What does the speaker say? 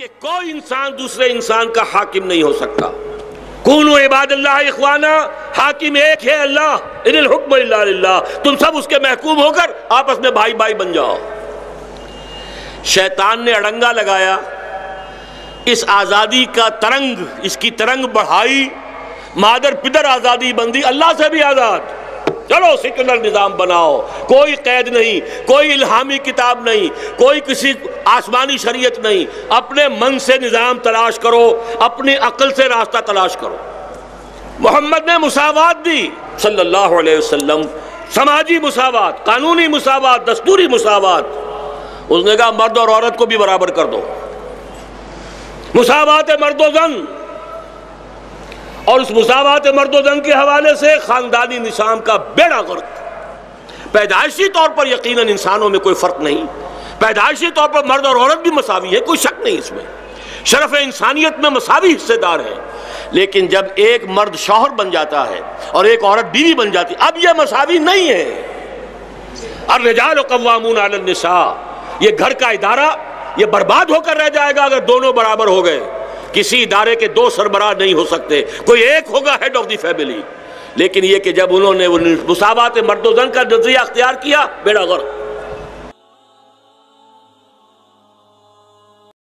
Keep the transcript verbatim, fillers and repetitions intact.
کہ کوئی انسان دوسرے انسان کا حاکم نہیں ہو سکتا۔ کونوا عباد اللہ اخوانا، حاکم ایک ہے اللہ، ان الحکم الا للہ، تم سب اس کے محکوم ہو کر آپس میں بھائی بھائی بن جاؤ۔ شیطان نے اڑنگا لگایا، اس آزادی کا ترنگ، اس کی ترنگ بڑھائی، مادر پدر آزادی بندی، اللہ سے بھی آزاد، چلو سیکولر نظام بناؤ، کوئی قید نہیں، کوئی الہامی کتاب نہیں، کوئی کسی آسمانی شریعت نہیں، اپنے من سے نظام تلاش کرو، اپنی عقل سے راستہ تلاش کرو۔ محمد نے مساوات دی صلی اللہ علیہ وسلم، سماجی مساوات، قانونی مساوات، دستوری مساوات۔ اس نے کہا مرد اور عورت کو بھی برابر کر دو، مساوات مرد و زن، اور اس مساوات مرد و زن کے حوالے سے خاندانی نظام کا بیڑا غرق۔ پیدائشی طور پر یقیناً انسانوں میں کوئی فرق نہیں، پیدائشی طور پر مرد اور عورت بھی مساوی ہے، کوئی شک نہیں اس میں، شرف انسانیت میں مساوی حصے دار ہے، لیکن جب ایک مرد شوہر بن جاتا ہے اور ایک عورت بیوی بن جاتی، اب یہ مساوی نہیں ہے۔ الرجال قوامون علی النساء، یہ گھر کا ادارہ یہ برباد ہو کر رہ جائے گا اگر دونوں برابر ہو گئے۔ کسی ادارے کے دو سربراہ نہیں ہو سکتے، کوئی ایک ہوگا ہیڈ آف دی فیملی، لیکن یہ کہ جب انہوں نے مساوات مرد و زن کا نظریہ اختیار کیا، بیڑا غرق۔